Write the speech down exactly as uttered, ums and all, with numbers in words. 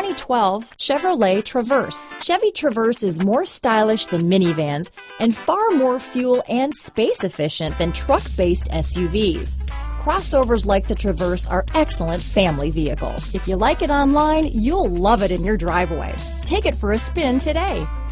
twenty twelve Chevrolet Traverse. Chevy Traverse is more stylish than minivans and far more fuel and space efficient than truck-based S U Vs. Crossovers like the Traverse are excellent family vehicles. If you like it online, you'll love it in your driveway. Take it for a spin today.